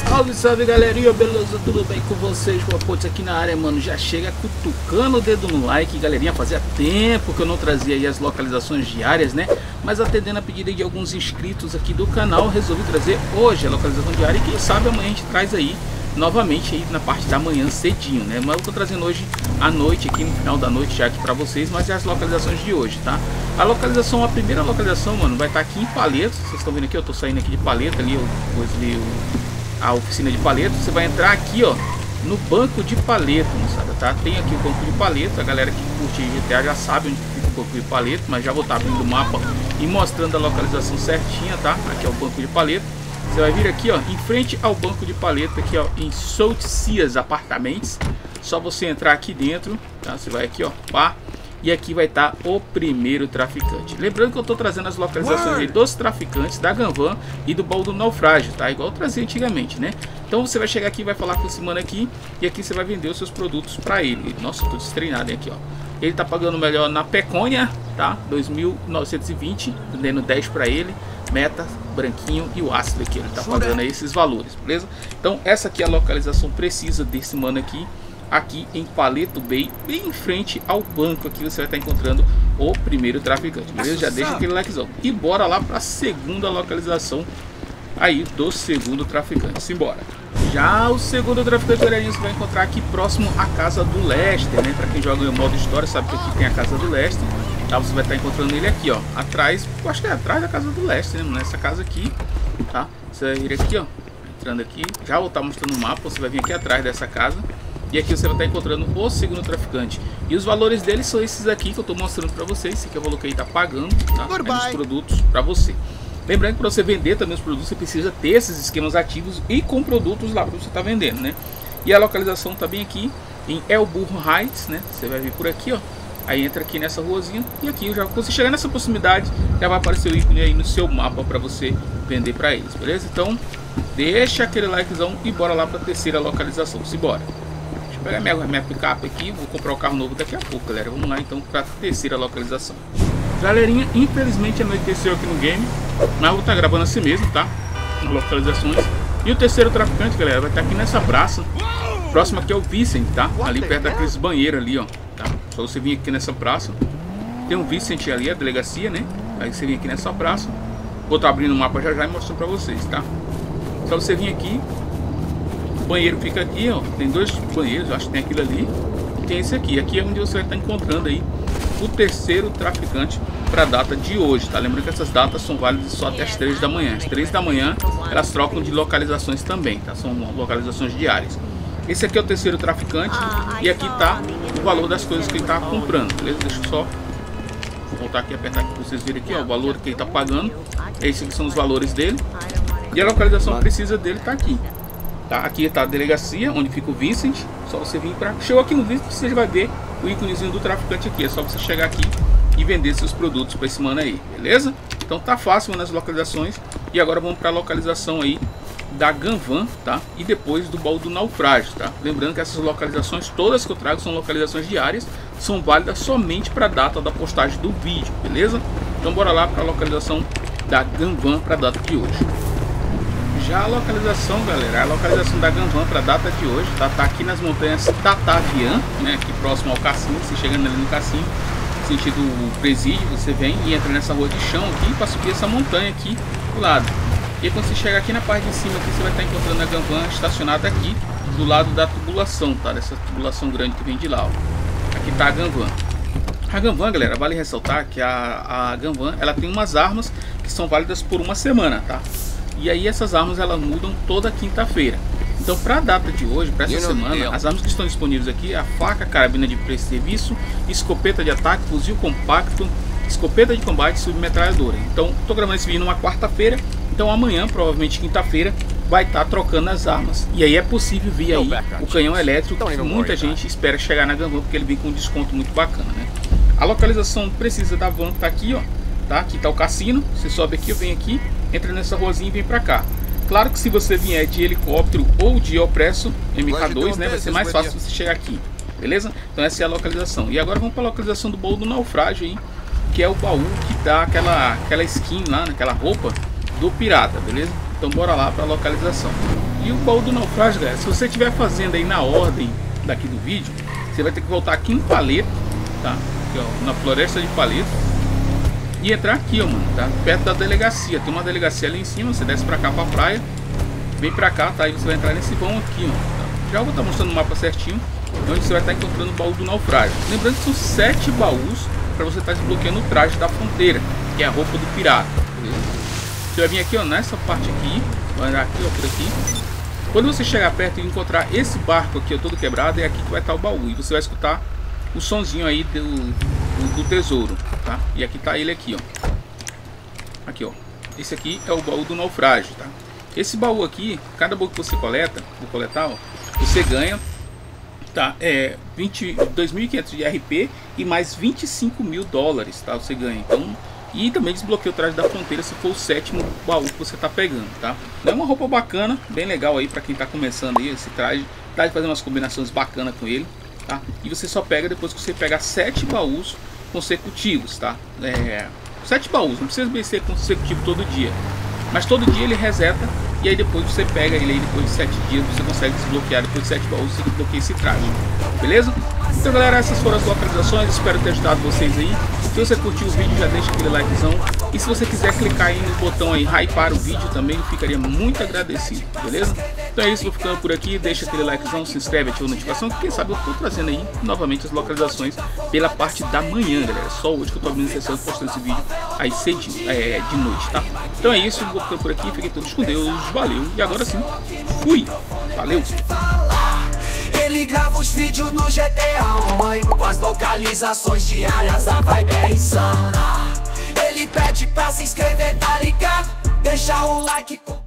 Salve, salve galerinha, beleza? Tudo bem com vocês? O Apotes aqui na área, mano. Já chega cutucando o dedo no like, galerinha. Fazia tempo que eu não trazia aí as localizações diárias, né? Mas atendendo a pedido de alguns inscritos aqui do canal, resolvi trazer hoje a localização diária. E quem sabe amanhã a gente traz aí novamente aí na parte da manhã cedinho, né? Mas eu tô trazendo hoje à noite, aqui no final da noite já aqui pra vocês. Mas é as localizações de hoje, tá? A localização, a primeira localização, mano, vai estar aqui em Paleto. Vocês estão vendo aqui, eu tô saindo aqui de Paleto ali, a oficina de Paleto. Você vai entrar aqui, ó, no banco de Paleto, moçada, tá? Tem aqui o banco de Paleto. A galera que curte GTA já sabe onde fica o banco de Paleto, mas já vou estar abrindo o mapa e mostrando a localização certinha, tá? Aqui é o banco de Paleto. Você vai vir aqui, ó, em frente ao banco de Paleto, aqui, ó, em Solticias Apartamentos. Só você entrar aqui dentro, tá? Você vai aqui, ó, pá. E aqui vai estar o primeiro traficante. Lembrando que eu estou trazendo as localizações aí dos traficantes, da Ganvan e do baú do naufrágio, tá? Igual eu trazia antigamente, né? Então você vai chegar aqui e vai falar com esse mano aqui. E aqui você vai vender os seus produtos para ele. Nossa, eu tô destreinado aqui, ó. Ele tá pagando melhor na Peconha, tá? 2.920, vendendo 10 para ele. Meta, branquinho e o ácido aqui. Ele tá pagando aí esses valores, beleza? Então essa aqui é a localização precisa desse mano aqui. Aqui em Paleto Bay, bem em frente ao banco, aqui você vai estar encontrando o primeiro traficante, beleza? Já deixa aquele likezão. E bora lá para a segunda localização aí do segundo traficante. Simbora. Já o segundo traficante, galerinha, você vai encontrar aqui próximo à Casa do Lester, né? Para quem joga em modo história, sabe que aqui tem a Casa do Lester. Tá? Você vai estar encontrando ele aqui, ó, atrás, eu acho que é atrás da Casa do Lester, né? Nessa casa aqui, tá? Você vai vir aqui, ó, entrando aqui. Já vou estar mostrando o mapa, você vai vir aqui atrás dessa casa. E aqui você vai estar encontrando o segundo traficante. E os valores deles são esses aqui que eu estou mostrando para vocês. Esse aqui é o valor que ele está pagando, tá? É os produtos para você. Lembrando que para você vender também os produtos, você precisa ter esses esquemas ativos e com produtos lá para você estar vendendo, né? E a localização está bem aqui em El Burro Heights, né? Você vai vir por aqui, ó. Aí entra aqui nessa ruazinha. E aqui, já, quando você chegar nessa proximidade, já vai aparecer o ícone aí no seu mapa para você vender para eles, beleza? Então, deixa aquele likezão e bora lá para a terceira localização. Simbora. Vou pegar minha picape aqui, vou comprar o carro novo daqui a pouco, galera. Vamos lá então para a terceira localização. Galerinha, infelizmente anoiteceu aqui no game, mas eu vou estar gravando assim mesmo, tá? Nas localizações. E o terceiro traficante, galera, vai estar aqui nessa praça. Próximo aqui é o Vicent, tá? Ali perto daqueles banheiros ali, ó. Tá? Só você vir aqui nessa praça. Tem um Vicent ali, a delegacia, né? Aí você vem aqui nessa praça. Vou estar abrindo o mapa já já e mostrando para vocês, tá? Só você vir aqui. O banheiro fica aqui, ó. Tem dois banheiros, eu acho que tem aquilo ali. E tem esse aqui. Aqui é onde você vai estar encontrando aí o terceiro traficante para a data de hoje, tá? Lembrando que essas datas são válidas só até as 3 da manhã. Às 3 da manhã elas trocam de localizações também, tá? São localizações diárias. Esse aqui é o terceiro traficante. E aqui tá o valor das coisas que ele tá comprando, beleza? Deixa eu só voltar aqui e apertar aqui para vocês verem aqui, ó. O valor que ele tá pagando. Esses aqui são os valores dele. E a localização precisa dele tá aqui. Tá, aqui está a delegacia, onde fica o Vicent. Só você vir para... Chegou aqui no Vicent, você vai ver o íconezinho do traficante aqui. É só você chegar aqui e vender seus produtos para esse mano aí, beleza? Então tá fácil nas localizações. E agora vamos para a localização aí da Ganvan, tá? E depois do baú do naufrágio, tá? Lembrando que essas localizações, todas que eu trago, são localizações diárias. São válidas somente para a data da postagem do vídeo, beleza? Então bora lá para a localização da Ganvan para a data de hoje. Já a localização, galera, a localização da Ganvan para a data de hoje, tá aqui nas montanhas Tatavian, né, aqui próximo ao cassino. Você chegando ali no cassino, sentido presídio, você vem e entra nessa rua de chão aqui para subir essa montanha aqui do lado. E aí, quando você chegar aqui na parte de cima, aqui, você vai estar encontrando a Ganvan estacionada aqui do lado da tubulação, tá? Dessa tubulação grande que vem de lá, ó. Aqui tá a Ganvan. A Ganvan, galera, vale ressaltar que a Ganvan, ela tem umas armas que são válidas por uma semana, tá? E aí essas armas elas mudam toda quinta-feira. Então para a data de hoje, para essa semana, as armas que estão disponíveis aqui é a faca, carabina de serviço, escopeta de ataque, fuzil compacto, escopeta de combate e submetralhadora. Então estou gravando esse vídeo numa quarta-feira. Então amanhã, provavelmente quinta-feira, vai estar trocando as armas. E aí é possível vir aí o canhão elétrico, que muita gente espera chegar na Ganvan, porque ele vem com um desconto muito bacana, né? A localização precisa da van tá aqui, ó. Tá? Aqui tá o cassino. Você sobe aqui, eu venho aqui, entra nessa ruazinha e vem pra cá. Claro que se você vier de helicóptero ou de Opresso MK2, né, vai ser mais fácil você chegar aqui, beleza? Então essa é a localização. E agora vamos para a localização do baú do naufrágio aí, que é o baú que dá aquela skin lá, aquela roupa do pirata, beleza? Então bora lá para a localização. E o baú do naufrágio, galera, se você estiver fazendo aí na ordem daqui do vídeo, você vai ter que voltar aqui em Paleto, tá? Aqui, ó, na floresta de Paleto. E entrar aqui, ó, mano, tá? Perto da delegacia. Tem uma delegacia ali em cima, você desce pra cá pra praia. Vem pra cá, tá? Aí você vai entrar nesse vão aqui, ó. Tá? Já vou estar mostrando o mapa certinho, onde você vai estar encontrando o baú do naufrágio. Lembrando que são 7 baús para você estar desbloqueando o traje da fronteira, que é a roupa do pirata, beleza? Você vai vir aqui, ó, nessa parte aqui, vai andar aqui, ó, por aqui. Quando você chegar perto e encontrar esse barco aqui, ó, todo quebrado, é aqui que vai estar o baú. E você vai escutar o sonzinho aí do tesouro, tá? E aqui tá ele aqui, ó. Aqui, ó. Esse aqui é o baú do naufrágio, tá? Esse baú aqui, cada baú que você coleta, vou coletar, ó, você ganha, tá? 2.500 de RP e mais 25 mil dólares, tá? Você ganha, então... E também desbloqueia o traje da fronteira se for o 7º baú que você tá pegando, tá? É uma roupa bacana, bem legal aí pra quem tá começando aí esse traje. Dá de fazer umas combinações bacanas com ele, tá? E você só pega depois que você pegar 7 baús consecutivos, tá? 7 baús, não precisa ser consecutivo todo dia. Mas todo dia ele reseta e aí depois você pega ele aí, depois de 7 dias você consegue desbloquear, depois de 7 baús você desbloqueia esse traje, beleza? Então galera, essas foram as localizações, espero ter ajudado vocês aí. Se você curtiu o vídeo, já deixa aquele likezão. E se você quiser clicar aí no botão aí, hypar o vídeo também, eu ficaria muito agradecido, beleza? Então é isso, vou ficando por aqui, deixa aquele likezão, se inscreve, ativa a notificação, que quem sabe eu tô trazendo aí novamente as localizações pela parte da manhã, galera. Só hoje que eu tô abrindo sessão e postando esse vídeo aí cedinho, de noite, tá? Então é isso, vou ficando por aqui, fiquem todos com Deus, valeu, e agora sim, fui, valeu! Ele grava os vídeos no GTA Online com as localizações diárias, a vibe é insana. Ele pede pra se inscrever, tá ligado? Deixa o like.